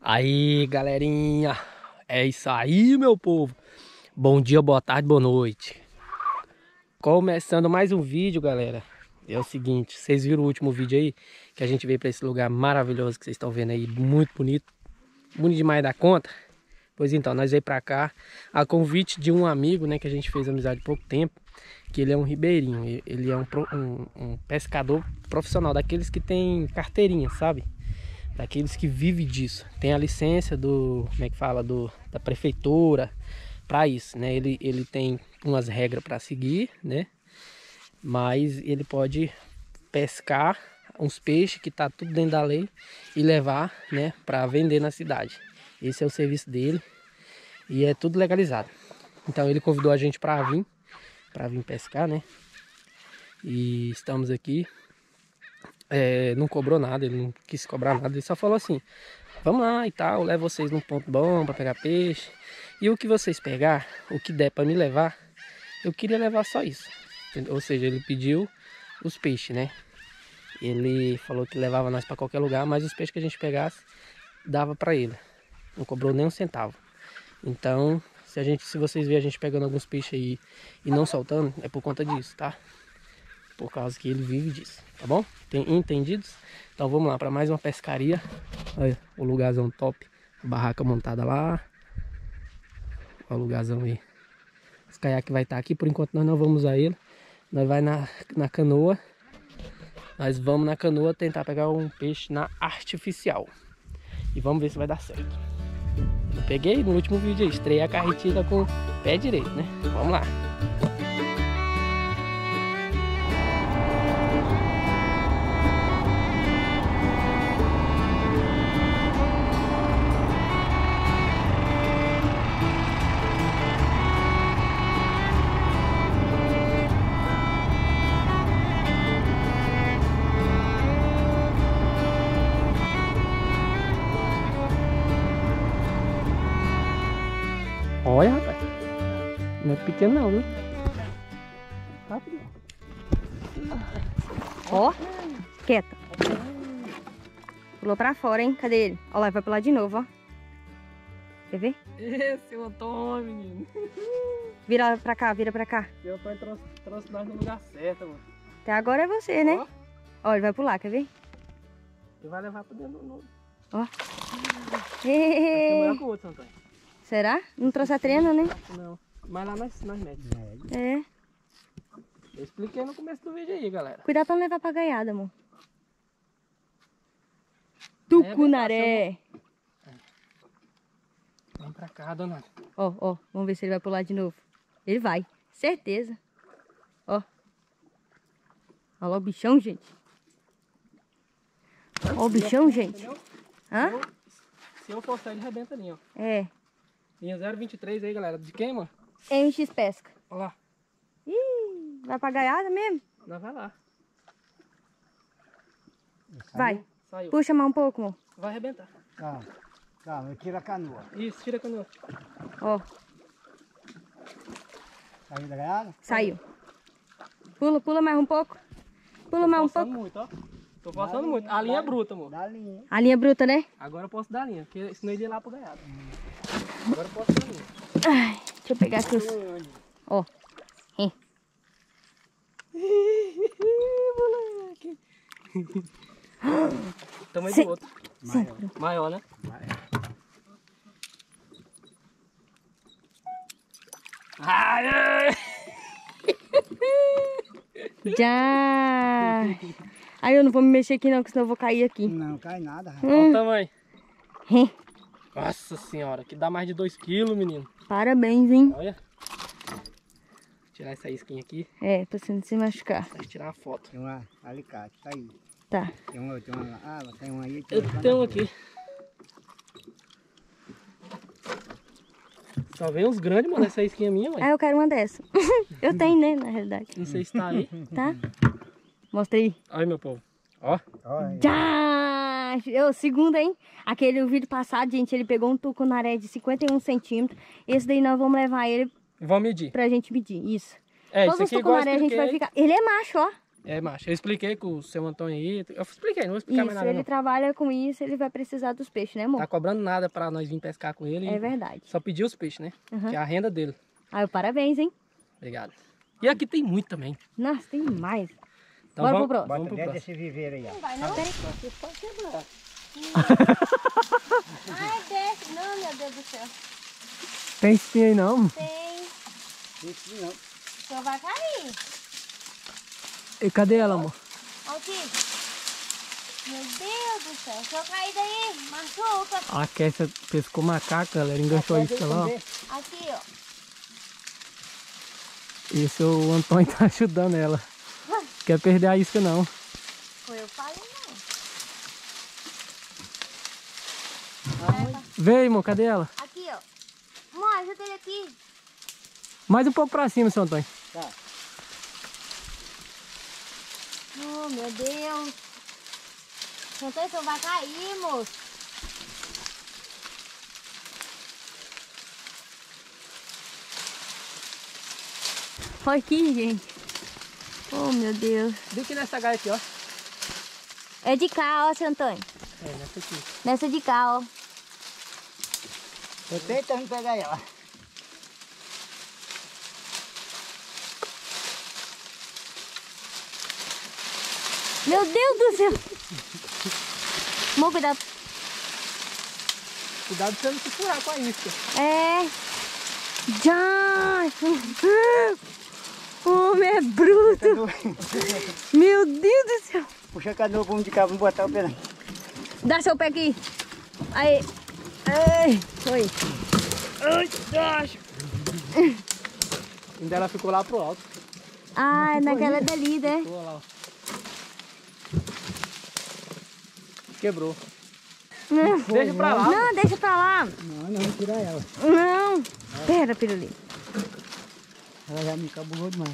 Aí, galerinha, é isso aí, meu povo. Bom dia, boa tarde, boa noite. Começando mais um vídeo, galera. É o seguinte, vocês viram o último vídeo aí? Que a gente veio para esse lugar maravilhoso que vocês estão vendo aí, muito bonito. Bonito demais da conta. Pois então, nós veio para cá a convite de um amigo, né, que a gente fez amizade há pouco tempo. Que ele é um ribeirinho, ele é um pescador profissional, daqueles que tem carteirinha, sabe? Daqueles que vivem disso. Tem a licença do, como é que fala, da prefeitura para isso, né? Ele tem umas regras para seguir, né? Mas ele pode pescar uns peixes que tá tudo dentro da lei e levar, né, para vender na cidade. Esse é o serviço dele e é tudo legalizado. Então ele convidou a gente para vir pescar, né? E estamos aqui. Não cobrou nada, ele não quis cobrar nada, ele só falou assim: vamos lá e tal, eu levo vocês num ponto bom para pegar peixe. E o que vocês pegar, o que der para me levar, eu queria levar só isso. Ou seja, ele pediu os peixes, né? Ele falou que levava nós para qualquer lugar, mas os peixes que a gente pegasse, dava para ele. Não cobrou nem um centavo. Então, se vocês verem a gente pegando alguns peixes aí e não soltando, é por conta disso, tá? Por causa que ele vive disso, tá bom? Tem entendidos? Então vamos lá para mais uma pescaria. Olha o lugarzão top, a barraca montada lá. Olha o lugarzão aí. Os caiaques vai estar aqui, por enquanto nós não vamos usar ele. Nós vai na canoa. Nós vamos na canoa tentar pegar um peixe na artificial. E vamos ver se vai dar certo. Eu peguei no último vídeo aí, estreiei a carretilha com o pé direito, né? Vamos lá. Olha, rapaz. Não é pequeno não, viu? Rápido. Ó, quieta. Pulou pra fora, hein? Cadê ele? Ó lá, vai pular de novo, ó. Quer ver? Esse é o Antônio, menino. Vira pra cá, vira pra cá. Seu pai trouxe nós no lugar certo, mano. Até agora é você, né? Ó. Ó, ele vai pular, quer ver? Ele vai levar pra dentro do... Ó. É maior que o outro, Antônio. Será? Não trouxe a trena, né? Não. Mas lá nós medimos. É. Eu expliquei no começo do vídeo aí, galera. Cuidado pra não levar pra gaiada, amor. Tucunaré. Vem pra cá, dona. Ó, ó. Vamos ver se ele vai pular de novo. Ele vai. Certeza. Ó. Olha lá o bichão, gente. Ó o bichão, gente. Hã? Se eu forçar, ele arrebenta ali, ó. É. Linha 023 aí, galera. De quem, mano? MX Pesca. Olha lá. Ih, vai pra gaiada mesmo? Nós vai lá. Vai. Saiu. Puxa mais um pouco, amor. Vai arrebentar. Calma, calma, eu tiro a canoa. Isso, tira a canoa. Ó, Saiu da gaiada? saiu. Pula, pula mais um pouco. Pula mais um Tô forçando pouco. muito, ó. Tô forçando muito. A linha é bruta, amor. Dá linha. A linha bruta, né? Agora eu posso dar a linha, porque senão ele ia lá pro gaiado. Agora eu posso dar a linha. Ai, deixa eu pegar aqui os... Ó. Moleque. Tamanho Sim. do outro. Maior. Maior, né? Ai, ai. Já. Aí eu não vou me mexer aqui não, que senão eu vou cair aqui. Não cai nada, rapaz. Olha o tamanho. Hum. Nossa senhora, que dá mais de 2 kg, menino. Parabéns, hein? Olha. Vou tirar essa isquinha aqui. É, pra você não se machucar. Pra tirar uma foto. Tem uma alicate, tá aí. Tá. Tem uma lá. Ah, tem uma aí. Eu tenho aqui. Só vem uns grandes, mano. Essa isquinha minha, mãe. Ah, eu quero uma dessa. Eu tenho, né, na realidade. Não sei se tá aí. Tá? Mostra aí. Olha, meu povo. Ó. Olha. Já! Eu, segundo, hein? O vídeo passado, gente, ele pegou um tucunaré de 51 centímetros. Esse daí nós vamos levar ele Vamos medir. pra gente medir. Isso. É, Todos isso os aqui é igual eu tucunaré a gente vai expliquei. ficar... Ele é macho, ó. É, macho, eu expliquei com o seu Antônio aí. Eu expliquei, não vou explicar mais Isso, nada ele não. trabalha com isso, ele vai precisar dos peixes, né, amor? Tá cobrando nada pra nós vir pescar com ele. É verdade. Só pedir os peixes, né? Uhum. Que é a renda dele. Ah, parabéns, hein? Obrigado. E aqui tem muito também. Nossa, tem mais. Então Bora vamos, pro próximo. vamos Bota pro dentro próximo. desse viveiro aí, ó. Não vai, não? Peraí. Pode quebrar. Ai, desce. Não, meu Deus do céu. Tem espinha aí não? Tem. Isso não. Só vai cair. E cadê ela, amor? Aqui. Meu Deus do céu. Se eu cair daí, machuca. A Kessia pescou macaca, galera. Enganchou a isca lá, ó. Aqui, ó. E o seu Antônio tá ajudando ela. Quer perder a isca não. Foi eu falei, não. Vem, amor, cadê ela? Aqui, ó. Amor, ajuda ele aqui. Mais um pouco pra cima, seu Antônio. Tá. Oh, meu Deus. Antônio, você vai cair, moço. Olha aqui, gente. Oh, meu Deus. Vem aqui nessa gaia aqui, ó. É de cá, ó, seu Antônio. É, nessa aqui. Nessa de cá, ó. Tô tentando pegar ela. Meu Deus do céu. Amor, cuidado. Cuidado pra você não se furar com a isca. É. Já. Homem é bruto. Meu Deus do céu. Puxa a canoa pra um de cá, vamos botar o pé lá. Dá seu pé aqui. Aí. Ai. Foi. Ai, acho. Ainda ela ficou lá pro alto. Ah, naquela dali, né? Ficou lá, ó. Quebrou. Não. Deixa pra lá. Não, deixa pra lá. Não, não, vou tirar ela. Não. Pera, pirulito. Ela já me cabulou demais.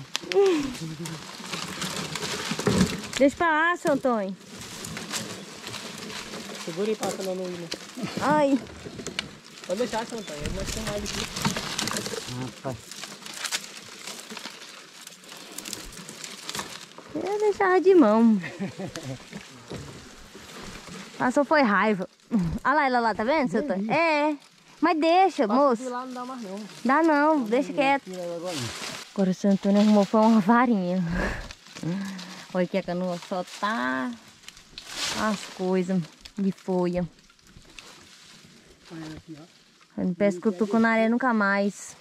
Deixa pra lá, seu Antônio. Segura aí passando no hino. Ai. Pode deixar, seu Antônio. Nós temos mais aqui. Rapaz. Eu deixava de mão. Passou foi raiva. Olha lá ela lá, tá vendo, seu Antônio? É. Mas deixa, moço. Lá não dá mais não. Dá não, deixa quieto. Tira ela agora. Agora o seu Antônio arrumou foi uma varinha. Olha que a canoa só tá as coisas de folha. Olha aqui, ó. Eu não pesco tuco na areia nunca mais.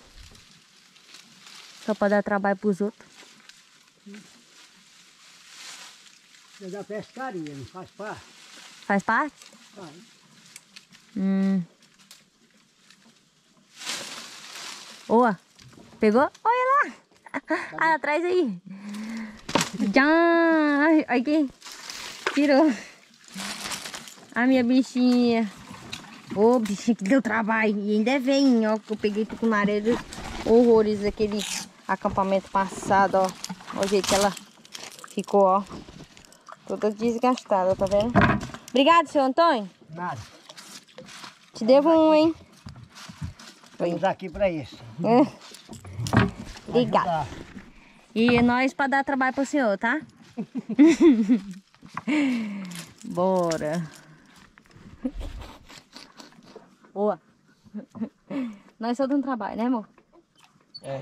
Só pra dar trabalho pros outros. É da pescaria, não faz parte? Faz parte? Faz. Boa. Pegou? Olha lá. Ah, atrás aí. Já. Olha aqui. Tirou. A minha bichinha. Ô, bichinha que deu trabalho. E ainda vem, ó. Que eu peguei tucunareia dos horrores daquele acampamento passado, ó. Olha o jeito que ela ficou, ó. Toda desgastada, tá vendo? Obrigado, seu Antônio. Nada. Te devo um, hein? Estamos aqui pra isso. Obrigada. E nós para dar trabalho pro senhor, tá? Bora. Boa. Nós só dando trabalho, né, amor? É.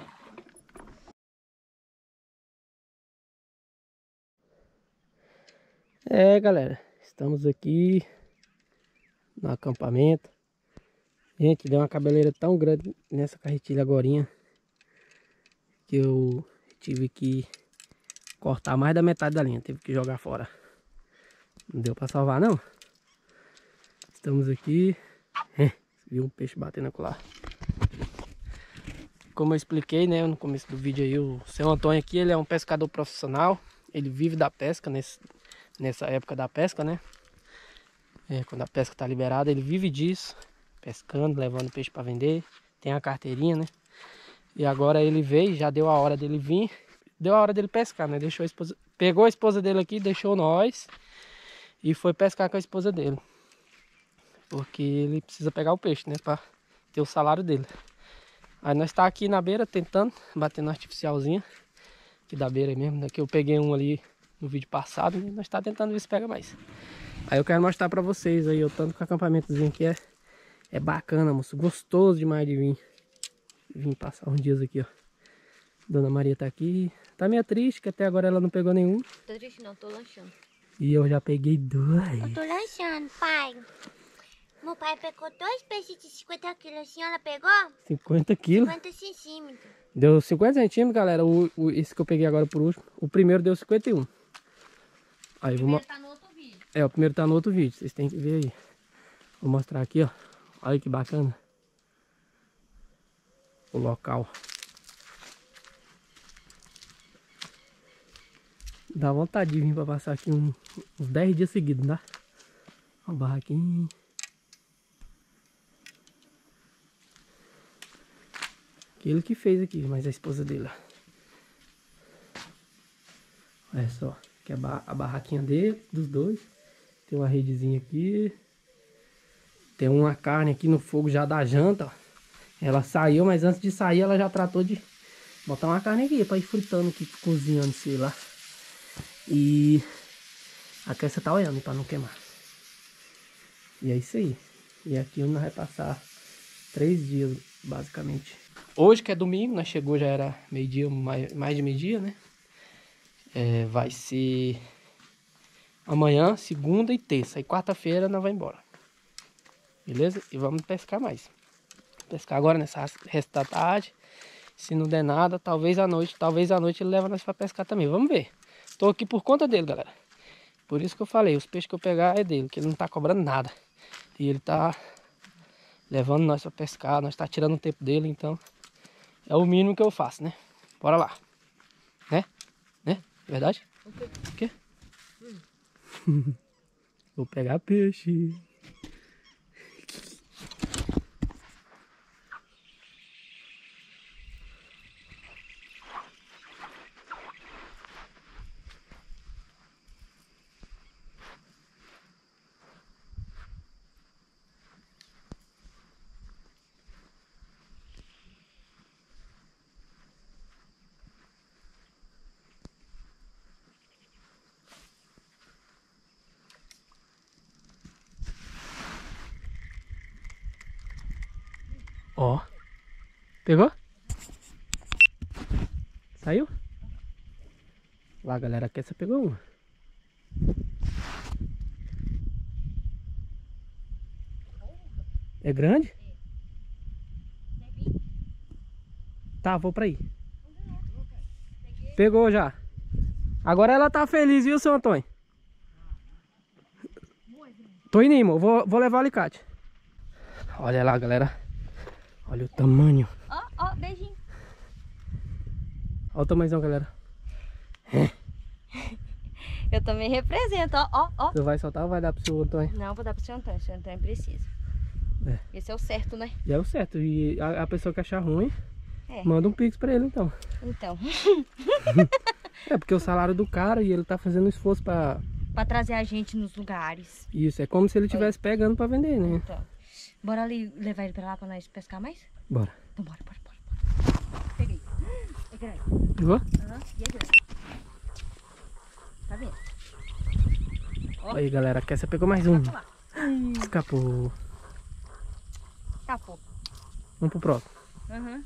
É, galera. Estamos aqui no acampamento. Gente, deu uma cabeleira tão grande nessa carretilha agorinha que eu tive que cortar mais da metade da linha. Tive que jogar fora. Não deu pra salvar, não. Estamos aqui. Viu um peixe batendo acolá. Como eu expliquei, né, no começo do vídeo aí, o seu Antônio aqui, ele é um pescador profissional. Ele vive da pesca, nessa época da pesca, né? Quando a pesca tá liberada, ele vive disso. Pescando, levando peixe para vender. Tem a carteirinha, né? E agora ele veio, já deu a hora dele vir. Deu a hora dele pescar, né? Deixou a esposa, pegou a esposa dele aqui, deixou nós. E foi pescar com a esposa dele. Porque ele precisa pegar o peixe, né? Para ter o salário dele. Aí nós tá aqui na beira tentando, batendo artificialzinha. Aqui da beira mesmo. Daqui eu peguei um ali no vídeo passado, né? Nós tá tentando ver se pega mais. Aí eu quero mostrar pra vocês aí, o tanto que o acampamentozinho aqui é bacana, moço. Gostoso demais de vir passar uns dias aqui, ó. Dona Maria tá aqui. Tá meio triste, que até agora ela não pegou nenhum. Tô triste não, tô lanchando. E eu já peguei 2. Eu tô lanchando, pai. Meu pai pegou 2 peixes de 50 quilos. A senhora pegou? 50 quilos. 50 centímetros. Deu 50 centímetros, galera. Esse que eu peguei agora por último. O primeiro deu 51. Aí, O primeiro tá no outro vídeo. o primeiro tá no outro vídeo. Vocês têm que ver aí. Vou mostrar aqui, ó. Olha que bacana. O local. Dá vontade de vir pra passar aqui uns 10 dias seguidos, tá? Ó, o barraquinho. Ele que fez aqui, mas a esposa dele, ó. Olha só, que é a barraquinha dele, dos dois. Tem uma redezinha aqui. Tem uma carne aqui no fogo já da janta, ó. Ela saiu, mas antes de sair ela já tratou de botar uma carne aqui pra ir fritando aqui, cozinhando, sei lá. E a Kessa tá olhando pra não queimar. E é isso aí. E aqui nós vai passar 3 dias, basicamente. Hoje que é domingo, nós chegou, já era meio-dia, mais de meio-dia, né? Vai ser amanhã, segunda e terça. E quarta-feira nós vamos embora. Beleza? E vamos pescar mais. Pescar agora nessa resto da tarde. Se não der nada, talvez à noite ele leva nós pra pescar também. Vamos ver. Tô aqui por conta dele, galera. Por isso que eu falei, os peixes que eu pegar é dele, que ele não tá cobrando nada. E ele tá levando nós pra pescar, nós tá tirando o tempo dele, então é o mínimo que eu faço, né? Bora lá. Né? Né? Verdade? O quê? Vou pegar peixe. Ó. Pegou? Saiu? Lá, galera, aqui essa pegou uma. É grande? Tá, vou pra aí. Pegou já. Agora ela tá feliz, viu, seu Antônio? Tô indo, irmão. Vou levar o alicate. Olha lá, galera. Olha o tamanho. Ó, beijinho. Olha o tamanhozão, galera. Eu também represento, ó. Você vai soltar ou vai dar pro seu Antônio? Não, vou dar pro seu Antônio precisa. Esse é o certo, né? E é o certo. E a pessoa que achar ruim, É. manda um pix pra ele, então. Então. É, porque o salário do cara e ele tá fazendo esforço pra... Pra trazer a gente nos lugares. Isso, é como se ele estivesse pegando pra vender, né? Então. Bora ali levar ele pra lá pra nós pescar mais? Bora. Então bora. Peguei. É grande. Pegou? Aham, e é grande. Tá vendo? Olha aí, galera, aqui você pegou mais um. Vai pular. Escapou. Escapou. Vamos pro próximo. Aham.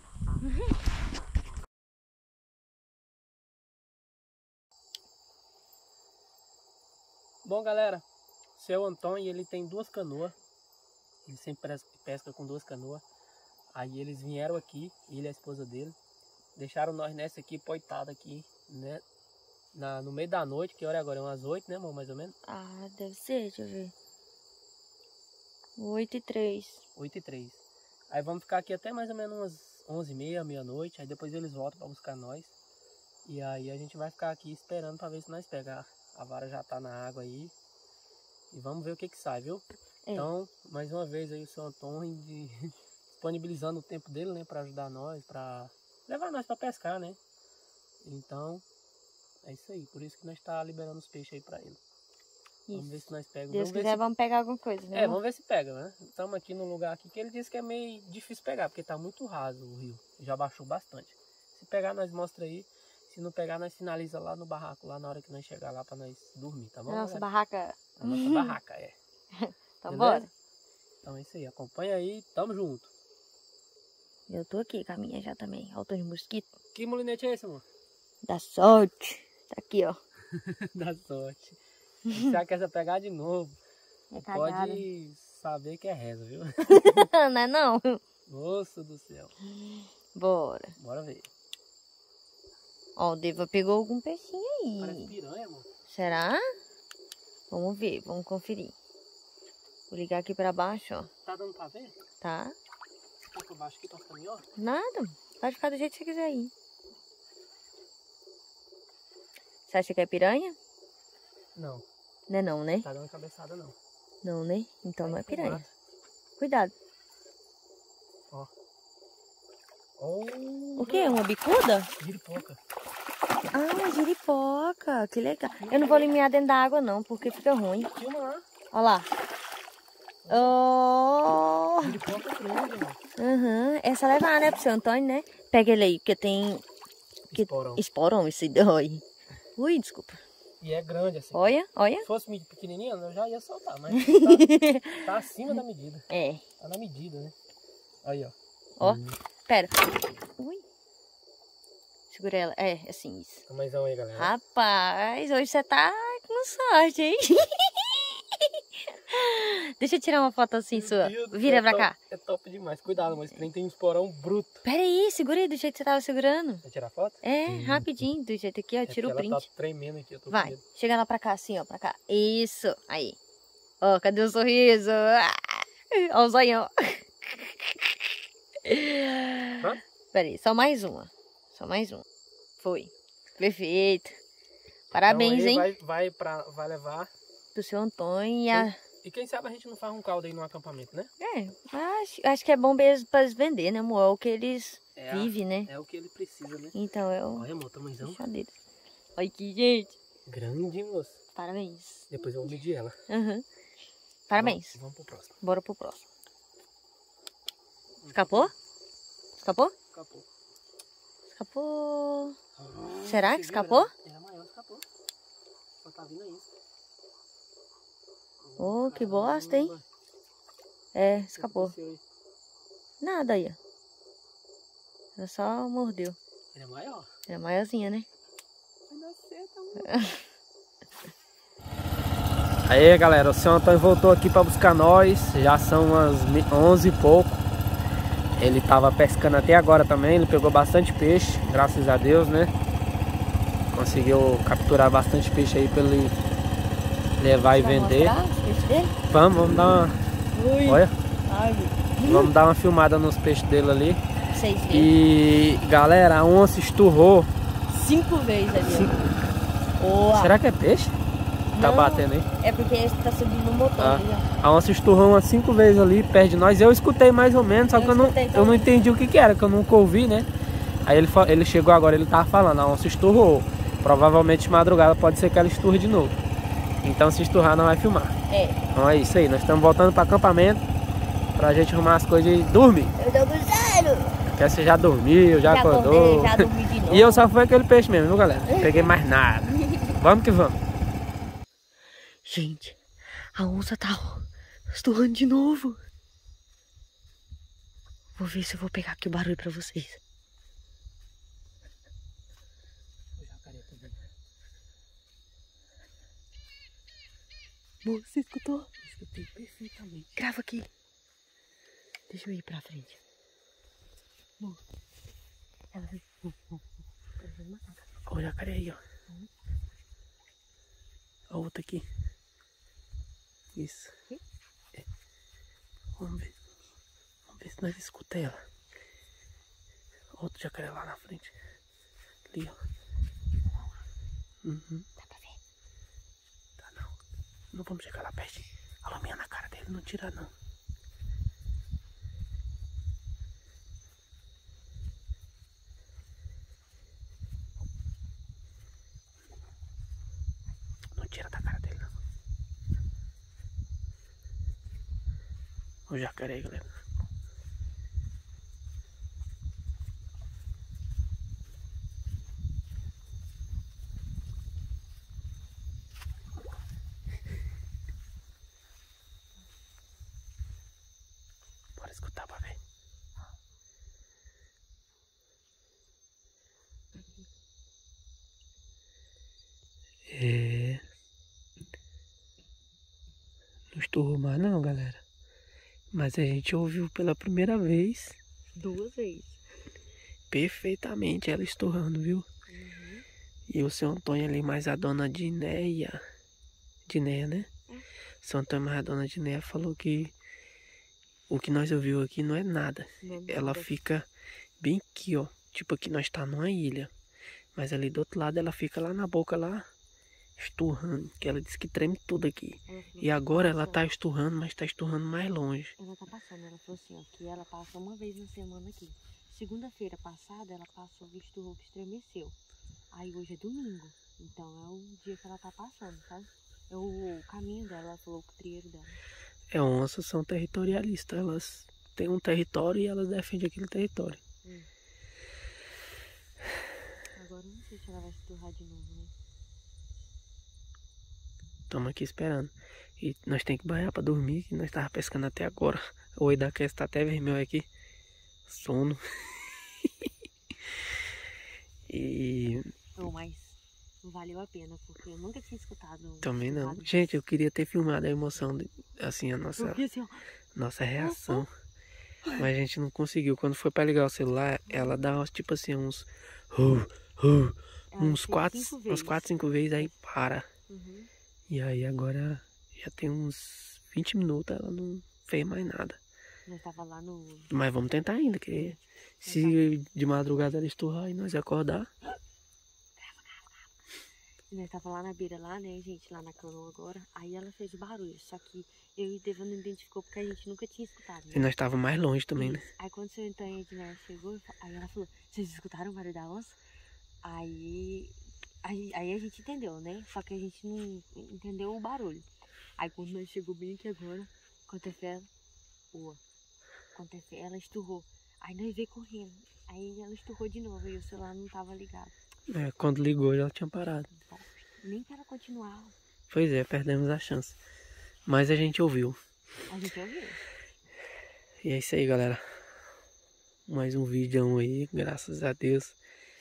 Bom, galera, seu Antônio, ele tem 2 canoas. Ele sempre pesca com 2 canoas. Aí eles vieram aqui, ele e a esposa dele. Deixaram nós nessa aqui, poitada aqui, né? No meio da noite, que hora é agora? É umas 8, né, amor, mais ou menos? Ah, deve ser, deixa eu ver. 8h03. 8h03. Aí vamos ficar aqui até mais ou menos umas 11h30, meia-noite. Aí depois eles voltam pra buscar nós. E aí a gente vai ficar aqui esperando pra ver se nós pegar. A vara já tá na água aí. E vamos ver o que que sai, viu? É. Então, mais uma vez aí o seu Antônio disponibilizando o tempo dele, né? Pra ajudar nós, pra levar nós pra pescar, né? Então, é isso aí. Por isso que nós tá liberando os peixes aí pra ele. Vamos ver se nós pegamos. Deus quiser, vamos pegar alguma coisa, né? Vamos ver se pega, né? Estamos aqui num lugar aqui que ele disse que é meio difícil pegar, porque tá muito raso o rio. Já baixou bastante. Se pegar, nós mostra aí. Se não pegar, nós finaliza lá no barraco, lá na hora que nós chegar lá pra nós dormir, tá bom? A nossa galera? barraca. A nossa barraca, é. Então Beleza? bora. Então é isso aí, acompanha aí, tamo junto. Eu tô aqui com a minha já também. Olha o tanto de mosquito. Que molinete é esse, amor? Da sorte. Tá aqui, ó. Da sorte. Será que essa pegar de novo? É cagada. Pode saber que é reza, viu? Não é não? Moço do céu. Bora. Bora ver. Ó, o Deva pegou algum peixinho Parece aí. piranha, amor. Será? Vamos ver, vamos conferir. Vou ligar aqui pra baixo, ó. Tá dando pra ver? Tá? Tá por baixo aqui pra ficar melhor? Nada. Pode ficar do jeito que você quiser aí. Você acha que é piranha? Não, Não é não, né? tá dando cabeçada não. Não, né? Então não é Tá piranha. empurrado. Cuidado. Ó. Oh, O quê? Uma bicuda? giripoca. Ah, uma giripoca. Que legal. Eu não vou eliminar dentro da água não, porque fica ruim. Filma lá. Olha lá. Oh! Giripoca grande, amor. Uhum. Essa levar, né, pro seu Antônio, né? Pega ele aí, porque tem... Esporão. Esporão, esse dói. Ui, desculpa. E é grande assim. Olha, olha. Se fosse pequenininha, eu já ia soltar, mas tá acima da medida. É. Tá na medida, né? Aí, ó. Ó. Pera. Ui. Segura ela. É, assim, isso. Tamanhozão aí, galera. Rapaz, hoje você tá com sorte, hein? Deixa eu tirar uma foto assim sua. Meu Deus, Vira é pra top, cá. É top demais. Cuidado, mas esse trem tem um esporão bruto. Pera aí, segura aí do jeito que você tava segurando. Vai tirar foto? É, rapidinho, do jeito aqui, ó. Tira o Ela print. tá tremendo aqui, eu tô com Vai, medo. chega lá pra cá, assim, ó, pra cá. Isso, aí. Ó, cadê o sorriso? Ó o zoião. Hã? Pera aí, só mais uma. Só mais uma. Foi. Perfeito. Parabéns, Então, aí hein? vai levar. Pro seu Antônio e a... E quem sabe a gente não faz um caldo aí no acampamento, né? É, acho que é bom mesmo pra eles vender, né, amor? É o que eles É vivem, né? É o que ele precisa, né? Então é o Olha, amor, tamanhozão. fechadeiro. Olha aqui, gente. Grande, moço. Parabéns. Depois eu vou medir ela. Uhum. Parabéns. Vamos pro próximo. Bora pro próximo. Escapou? Escapou? Escapou. Escapou. Será que escapou? Era maior, escapou. Só tá vindo aí. Oh, que bosta, hein? É, escapou. Nada aí, ó. Ela só mordeu. Ele é maior. É maiorzinha, né? Vai dar certo, Aí, galera, o seu Antônio voltou aqui pra buscar nós. Já são umas 11 e pouco. Ele tava pescando até agora também. Ele pegou bastante peixe, graças a Deus, né? Conseguiu capturar bastante peixe aí pra ele levar e vender. Mostrar os peixes dele? Vamos dar uma... Ui. Olha, Ai, vamos dar uma filmada nos peixes dele ali. pra vocês verem. E, galera, a onça esturrou. 5 vezes ali, ó. Boa. Será que é peixe? Tá Não, batendo aí? É porque esse tá subindo no motor. Ah. Ali, ó. A onça esturrou umas 5 vezes ali perto de nós. Eu escutei mais ou menos, só que eu não escutei entendi o que era, que eu nunca ouvi, né? Aí ele chegou agora, ele tava falando, a onça esturrou. Provavelmente de madrugada pode ser que ela esturre de novo. Então se esturrar não vai filmar. É. Então é isso aí, nós estamos voltando para acampamento pra gente arrumar as coisas e dormir. Eu tô gostando. Porque você já dormiu, já acordou. Acordei, já dormi de novo. E eu só fui aquele peixe mesmo, viu, galera? Não peguei mais nada. Vamos que vamos. Gente, a onça tá esturrando de novo. Vou ver se eu vou pegar aqui o barulho pra vocês. Amor, você escutou? Escutei perfeitamente. Grava aqui. Deixa eu ir pra frente. Amor, ela vai... Olha o jacaré aí, ó. A outra aqui. Isso. É. Vamos ver. Vamos ver se nós escutamos ela. Outro jacaré lá na frente. Ali, ó. Uhum. Dá pra ver? Tá não. Não vamos chegar lá perto. A laminha na cara dele, não tira não. Não tira da cara dele não. O jacaré aí, galera. escutar pra ver. É. Não esturrou mais não, galera. Mas a gente ouviu pela primeira vez. 2 vezes. Perfeitamente ela esturrando, viu? E o seu Antônio ali, mais a dona Dineia. Dineia, né? Seu Antônio mais a dona Dineia falou que o que nós ouviu aqui não é nada. Ela fica bem aqui, ó. Tipo aqui nós tá numa ilha. Mas ali do outro lado ela fica lá na boca lá, esturrando. Que ela disse que treme tudo aqui. E agora ela tá esturrando, mas tá esturrando mais longe. Ela tá passando, ela falou assim, ó, que ela passa uma vez na semana aqui. Segunda-feira passada ela passou, o esturrou que estremeceu. Aí hoje é domingo, então é o dia que ela tá passando, sabe? É o caminho dela, ela falou, o trieiro dela. É, onças são territorialistas. Elas têm um território e elas defendem aquele território. Agora eu não sei se ela vai esturrar de novo, né? Estamos aqui esperando. E nós temos que banhar pra dormir, que nós tava pescando até agora. O oi da Cass tá até vermelho aqui. Sono. E... Não, mas valeu a pena, porque eu nunca tinha escutado. também não. Gente, eu queria ter filmado a emoção, assim, a nossa, Porque assim, ó, nossa reação. Mas a gente não conseguiu. Quando foi pra ligar o celular, ela dá, tipo assim, uns... uns 4, 5 vezes, aí para. E aí agora já tem uns 20 minutos, ela não fez mais nada. nós tava lá no... Mas vamos tentar ainda, que se de madrugada ela esturrar e nós acordar. Nós tava lá na beira lá, né, gente, lá na canoa agora. Aí ela fez o barulho, só que eu e o Devan não identificou porque a gente nunca tinha escutado, né? E nós tava mais longe também, né? Aí quando o seu Antônio e a Edner chegou, aí ela falou, vocês escutaram o barulho da onça? Aí a gente entendeu, né? Só que a gente não entendeu o barulho. Aí quando nós chegou bem aqui agora, quando ela esturrou. Aí nós veio correndo. Aí ela esturrou de novo e o celular não tava ligado. É, quando ligou ela tinha parado. Nem para continuar. Pois é, perdemos a chance. Mas a gente ouviu. A gente ouviu. E é isso aí, galera. Mais um vídeo aí, graças a Deus.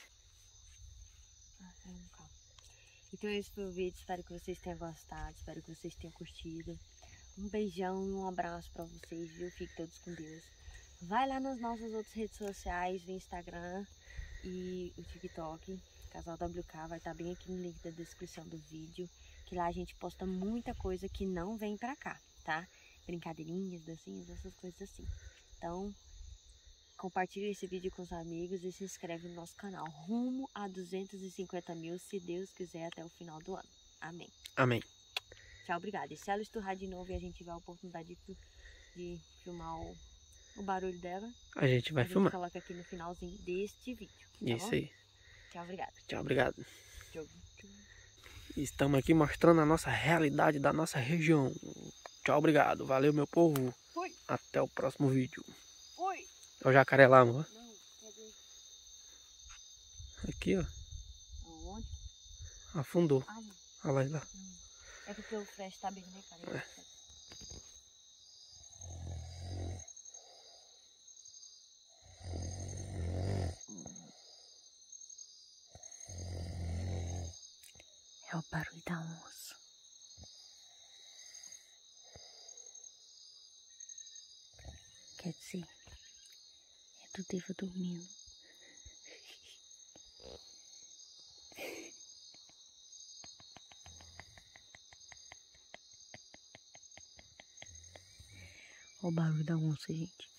Então esse foi o vídeo, espero que vocês tenham gostado, espero que vocês tenham curtido. Um beijão e um abraço pra vocês, viu? Fiquem todos com Deus. Vai lá nas nossas outras redes sociais, no Instagram e o TikTok, Casal WK, vai estar bem aqui no link da descrição do vídeo, que lá a gente posta muita coisa que não vem pra cá, tá? Brincadeirinhas, dancinhas, essas coisas assim. Então, compartilhe esse vídeo com os amigos e se inscreve no nosso canal. Rumo a 250 mil, se Deus quiser, até o final do ano. Amém. Amém. Tchau, obrigada. E se ela esturrar de novo e a gente tiver a oportunidade de filmar o barulho dela, A gente vai filmar. A gente coloca aqui no finalzinho deste vídeo. Tá Isso bom? aí. Tchau, obrigada. Tchau, obrigado. Tchau. Estamos aqui mostrando a nossa realidade da nossa região. Tchau, obrigado. Valeu, meu povo. Fui. Até o próximo vídeo. Fui. É o jacaré lá, amor. Não, cadê? Aqui, ó. Aonde? Afundou. Ah, não. Olha lá. É porque o flash tá bem, né, cara? É o barulho da onça. Quer dizer, é do Deva dormindo. Olha o barulho da onça, gente.